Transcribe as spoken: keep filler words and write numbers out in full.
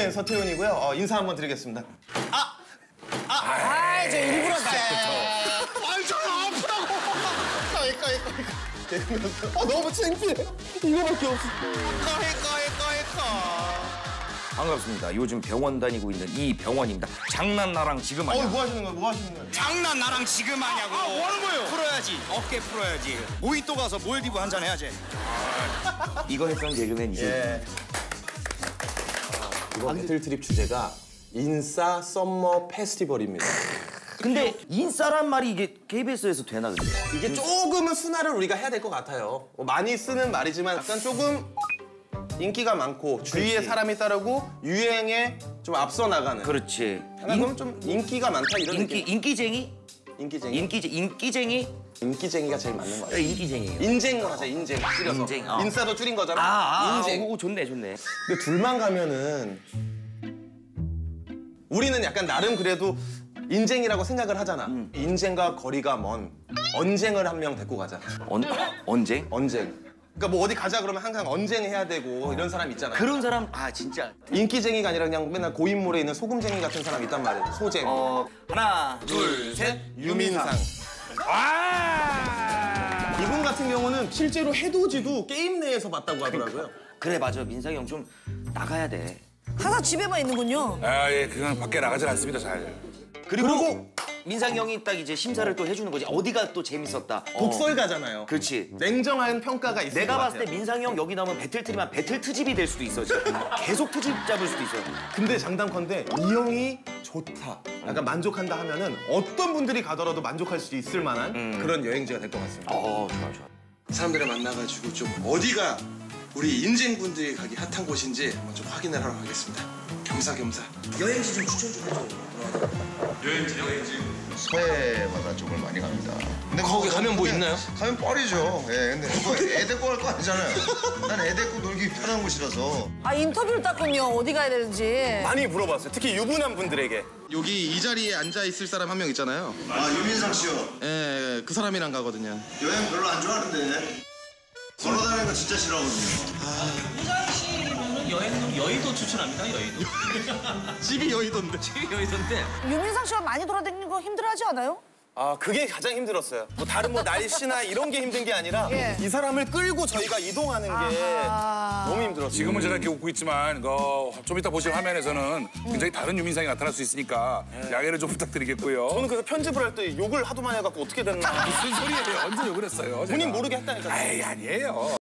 개그맨 서태훈이고요. 어, 인사 한번 드리겠습니다. 아! 아, 아, 저 일부러 다. 아이, 저 아프다고! 이거, 이거, 이거. 개그맨 어, 너무 창피해. 이거밖에 없어. 이거, 이거, 이거, 이거. 반갑습니다. 요즘 병원 다니고 있는 이 병원입니다. 장난 나랑 지금 하냐? 어, 뭐 하시는 거예요? 뭐 하시는 거예요? 장난 나랑 지금 하냐고. 아, 뭐 하는 거예요? 풀어야지. 어깨 풀어야지. 모히또 가서 몰디브 한잔 해야지. 이거 했던 개그맨 이제. 예. 이번 배틀 트립 주제가 인싸 썸머 페스티벌입니다. 근데 인싸란 말이 이게 케이비에스에서 되나 근데? 이게 조금은 순화를 우리가 해야 될 것 같아요. 뭐 많이 쓰는 말이지만 약간 조금 인기가 많고 주위에 그렇지. 사람이 따르고 유행에 좀 앞서 나가는. 그렇지. 약간 그럼 좀 인기가 많다 이런 인기 느낌. 인기쟁이? 인기쟁이. 인기쟁 인기쟁이? 인기쟁이가 제일 맞는 거 같아요. 인기쟁이에요. 인쟁을 하자, 인쟁. 줄여서. 인쟁, 어. 인싸도 줄인 거잖아. 아, 아, 인쟁. 오, 좋네, 좋네. 근데 둘만 가면은 우리는 약간 나름 그래도 인쟁이라고 생각을 하잖아. 음. 인쟁과 거리가 먼 언쟁을 한 명 데리고 가자. 언 언쟁? 언쟁. 그러니까 뭐 어디 가자 그러면 항상 언쟁해야 되고 이런 사람 있잖아. 그런 사람 아 진짜. 인기쟁이가 아니라 그냥 맨날 고인물에 있는 소금쟁이 같은 사람 있단 말이야. 소쟁. 어 하나, 둘, 셋. 유민상. 아! 이분 같은 경우는 실제로 해돋이도 게임 내에서 봤다고 하더라고요. 그래 맞아 민상이 형 좀 나가야 돼. 항상 집에만 있는군요. 아, 예, 그냥 밖에 나가질 않습니다, 잘. 그리고, 그리고 민상이 형이 딱 이제 심사를 또 해주는 거지. 어디가 또 재밌었다. 어. 독설가잖아요. 그렇지. 냉정한 평가가 있을 내가 것 봤을 때 같아요. 민상이 형 여기 나오면 배틀 트리면 배틀 트집이 될 수도 있어. 진짜. 계속 트집 잡을 수도 있어요. 근데 장담컨대 이 형이 좋다, 약간 만족한다 하면은 어떤 분들이 가더라도 만족할 수 있을 만한 그런 여행지가 될 것 같습니다. 어 좋아 좋아. 사람들을 만나가지고 좀 어디가 우리 인쟁분들이 가기 핫한 곳인지 한번 좀 확인을 하러 가겠습니다. 겸사겸사. 여행지 좀 추천 좀 해줘요. 서해바다 쪽을 많이 갑니다. 근데 거기 가면 뭐 있나요? 가면 뻘이죠. 예, 근데 그거 애 데리고 갈 거 아니잖아요. 난 애 데리고 놀기 편한 곳이라서. 아, 인터뷰를 땄군요. 어디 가야 되는지. 많이 물어봤어요. 특히 유부남 분들에게. 여기 이 자리에 앉아 있을 사람 한 명 있잖아요. 아, 유민상 씨요. 예, 그 사람이랑 가거든요. 여행 별로 안 좋아하는데. 걸어 다니는 거 진짜 싫어하거든요. 민상 씨는 여행은 여의도 추천합니다. 여의도. 집이 여의도인데. 집이 여의도인데. 유민상 씨가 많이 돌아다니는 거 힘들어하지 않아요? 아, 그게 가장 힘들었어요. 뭐 다른 뭐 날씨나 이런 게 힘든 게 아니라 예. 이 사람을 끌고 저희가 이동하는 게 아하. 너무 힘들었어요. 지금은 제가 이렇게 웃고 있지만 그, 좀 이따 보실 화면에서는 굉장히 다른 유민상이 나타날 수 있으니까 양해를 좀 부탁드리겠고요. 저는 그래서 편집을 할 때 욕을 하도 많이 해갖고 어떻게 됐나. 무슨 소리예요? 언제 욕을 했어요? 본인 제가? 모르게 했다니까요. 아이, 아니에요.